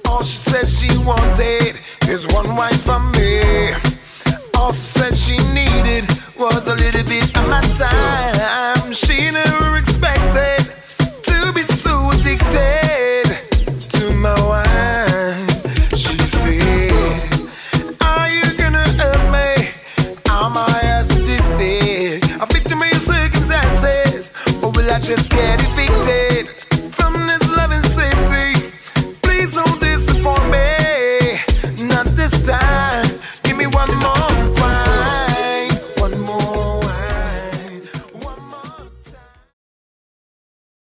All she said she wanted is one wife from me. All she said she needed was a little bit of my time. She knew